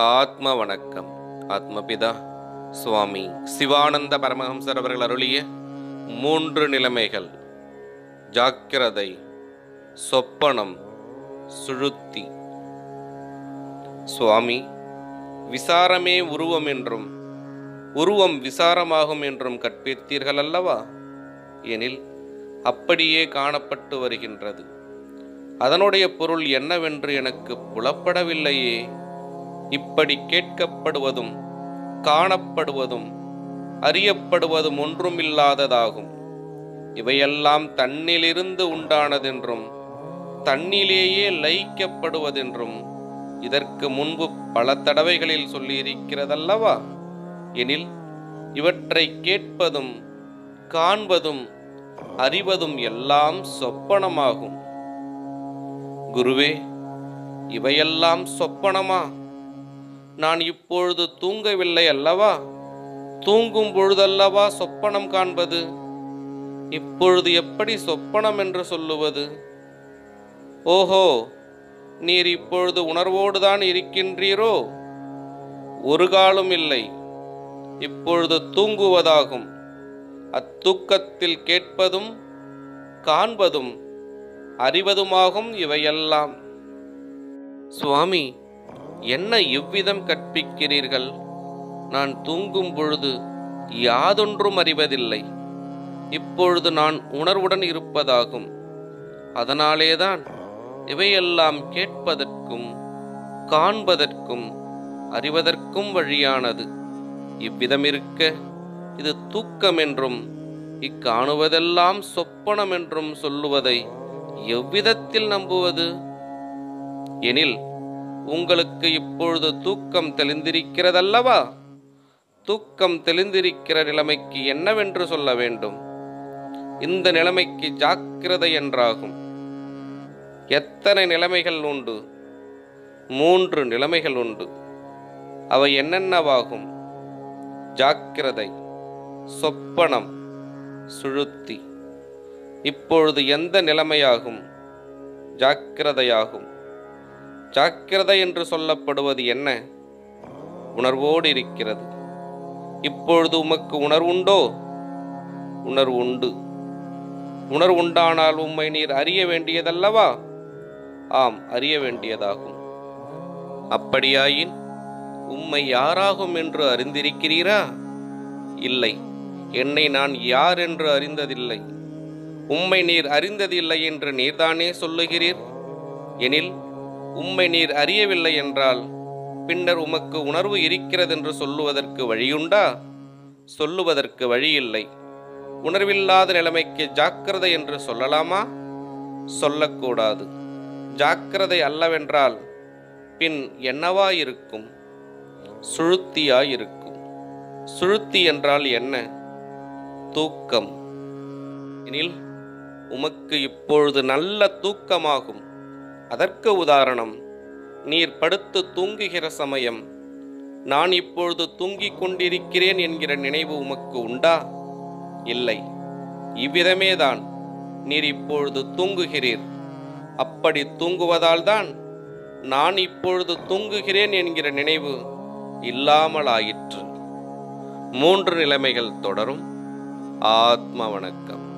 ஆத்ம வணக்கம். ஆத்மபிதா சுவாமி சிவானந்த பரமஹம்சர் அவர்கள் அருளிய 3 நிலைமைகள்: ஜாக்கிரதை, சொப்பனம், சுழுத்தி. சுவாமி, விசாரமே உருவம் என்றும் உருவம் விசாரமாகும் என்றும் கற்பித்தீர்கள் அல்லவா? எனில் அப்படியே காணப்பட்டு வருகின்றது. அதனுடைய பொருள் என்னவென்று எனக்கு புலப்படவில்லையே. இப்படி கேட்கப்படுவதும் காணப்படுவதும் அறியப்படுவதும் ஒன்றுமில்லாததாகும். இவையெல்லாம் தன்னிலிருந்து உண்டானதென்றும் தன்னிலேயே லயிக்கப்படுவதென்றும் இதற்கு முன்பு பல தடவைகளில் சொல்லியிருக்கிறதல்லவா? எனில் இவற்றை கேட்பதும் காண்பதும் அறிவதும் எல்லாம் சொப்பனமாகும். குருவே, இவையெல்லாம் சொப்பனமா? நான் இப்பொழுது தூங்கவில்லை அல்லவா? தூங்கும் பொழுதல்லவா சொப்பனம் காண்பது? இப்பொழுது எப்படி சொப்பனம் என்று சொல்லுவது? ஓஹோ, நீர் இப்பொழுது உணர்வோடுதான் இருக்கின்றீரோ? ஒரு காலும் இல்லை. இப்பொழுது தூங்குவதாகும். அத்தூக்கத்தில் கேட்பதும் காண்பதும் அறிவதுமாகும் இவையெல்லாம். சுவாமி, என்ன இவ்விதம் கற்பிக்கிறீர்கள்? நான் தூங்கும் பொழுது யாதொன்றும் அறிவதில்லை. இப்பொழுது நான் உணர்வுடன் இருப்பதாகும். அதனாலேதான் இவையெல்லாம் கேட்பதற்கும் காண்பதற்கும் அறிவதற்கும் வழியானது. இவ்விதம் இருக்க இது தூக்கம் என்றும் இக்காணுவதெல்லாம் சொப்பனம் என்றும் சொல்லுவதை எவ்விதத்தில் நம்புவது? எனில் உங்களுக்கு இப்பொழுது தூக்கம் தெளிந்திருக்கிறதல்லவா? தூக்கம் தெளிந்திருக்கிற நிலைமைக்கு என்னவென்று சொல்ல வேண்டும்? இந்த நிலைமைக்கு ஜாக்கிரதை என்றாகும். எத்தனை நிலைமைகள் உண்டு? 3 நிலைமைகள் உண்டு. அவை என்னென்னவாகும்? ஜாக்கிரதை, சொப்பனம், சுழுத்தி. இப்பொழுது எந்த நிலைமையாகும்? ஜாக்கிரதையாகும். ஜாக்கிரதை என்று சொல்லப்படுவது என்ன? உணர்வோடு இருக்கிறது. இப்பொழுது உமக்கு உணர்வுண்டோ? உணர்வு உண்டு. உணர்வு உண்டானால் உம்மை நீர் அறிய வேண்டியதல்லவா? ஆம், அறிய வேண்டியதாகும். அப்படியாயின் உம்மை யாராகும் என்று அறிந்திருக்கிறீரா? இல்லை, என்னை நான் யார் என்று அறிந்ததில்லை. உம்மை நீர் அறிந்ததில்லை என்று நீர்தானே சொல்லுகிறீர். எனில் உம்மை நீர் அறியவில்லை என்றால் பின்னர் உமக்கு உணர்வு இருக்கிறதென்று சொல்லுவதற்கு வழியுண்டா? சொல்லுவதற்கு வழியில்லை. உணர்வில்லாத நிலைமைக்கு ஜாக்கிரதை என்று சொல்லலாமா? சொல்லக்கூடாது. ஜாக்கிரதை அல்லவென்றால் பின் என்னவாயிருக்கும்? சுழுத்தியாயிருக்கும். சுழுத்தி என்றால் என்ன? தூக்கம். எனில் உமக்கு இப்பொழுது நல்ல தூக்கமாகும். அதற்கு உதாரணம், நீர் படுத்து தூங்குகிற சமயம் நான் இப்பொழுது தூங்கிக் கொண்டிருக்கிறேன் என்கிற நினைவு உமக்கு உண்டா? இல்லை. இவ்விதமேதான் நீர் இப்பொழுது தூங்குகிறீர். அப்படி தூங்குவதால் தான் நான் இப்பொழுது தூங்குகிறேன் என்கிற நினைவு இல்லாமலாயிற்று. 3 நிலைமைகள் தொடரும். ஆத்ம வணக்கம்.